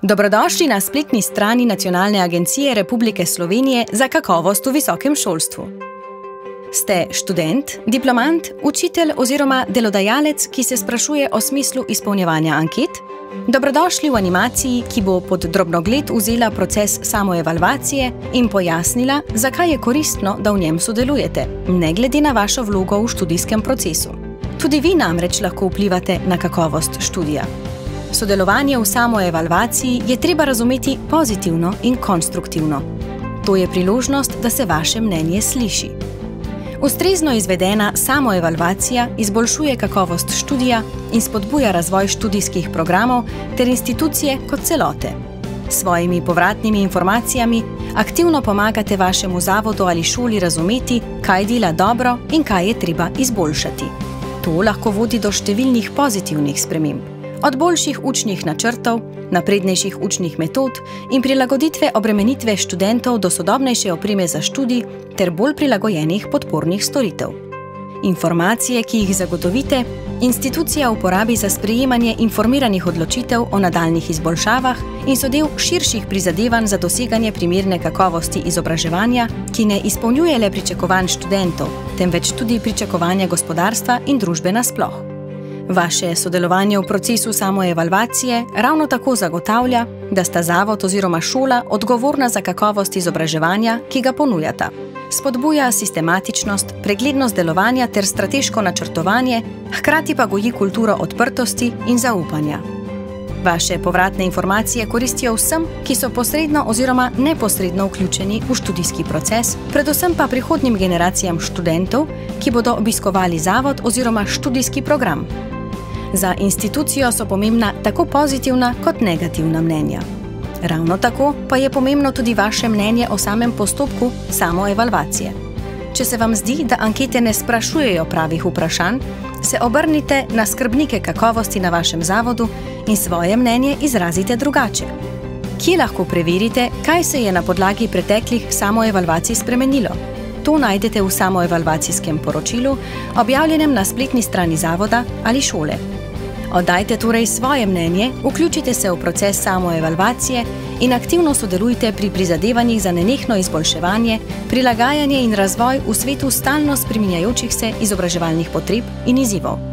Dobrodošli na spletni strani Nacionalne agencije Republike Slovenije za kakovost v visokem šolstvu. Ste študent, diplomant, učitelj oziroma delodajalec, ki se sprašuje o smislu izpolnjevanja anket? Dobrodošli v animaciji, ki bo pod drobnogled vzela proces samoevalvacije in pojasnila, zakaj je koristno, da v njem sodelujete, ne glede na vašo vlogo v študijskem procesu. Tudi vi namreč lahko vplivate na kakovost študija. Sodelovanje v samoevalvaciji je treba razumeti pozitivno in konstruktivno. To je priložnost, da se vaše mnenje sliši. Ustrezno izvedena samoevalvacija izboljšuje kakovost študija in spodbuja razvoj študijskih programov ter institucije kot celote. S svojimi povratnimi informacijami aktivno pomagate vašemu zavodu ali šoli razumeti, kaj dela dobro in kaj je treba izboljšati. To lahko vodi do številnih pozitivnih sprememb. Od boljših učnih načrtov, naprednejših učnih metod in prilagoditve obremenitve študentov do sodobnejše opreme za študij ter bolj prilagojenih podpornih storitev. Informacije, ki jih zagotovite, institucija uporabi za sprejemanje informiranih odločitev o nadaljnjih izboljšavah in so del širših prizadevanj za doseganje primerne kakovosti izobraževanja, ki ne izpolnjuje le pričakovanj študentov, temveč tudi pričakovanja gospodarstva in družbe nasploh. Vaše sodelovanje v procesu samoevalvacije ravno tako zagotavlja, da sta zavod oziroma šola odgovorna za kakovost izobraževanja, ki ga ponujata. Spodbuja sistematičnost, preglednost delovanja ter strateško načrtovanje, hkrati pa goji kulturo odprtosti in zaupanja. Vaše povratne informacije koristijo vsem, ki so posredno oziroma neposredno vključeni v študijski proces, predvsem pa prihodnjim generacijam študentov, ki bodo obiskovali zavod oziroma študijski program. Za institucijo so pomembna tako pozitivna kot negativna mnenja. Ravno tako pa je pomembno tudi vaše mnenje o samem postopku samoevalvacije. Če se vam zdi, da ankete ne sprašujejo pravih vprašanj, se obrnite na skrbnike kakovosti na vašem zavodu in svoje mnenje izrazite drugače. Kje lahko preverite, kaj se je na podlagi preteklih samoevalvacij spremenilo? To najdete v samoevalvacijskem poročilu, objavljenem na spletni strani zavoda ali šole. Oddajte torej svoje mnenje, vključite se v proces samoevalvacije in aktivno sodelujte pri prizadevanjih za nenehno izboljševanje, prilagajanje in razvoj v svetu stalno spreminjajočih se izobraževalnih potreb in izzivov.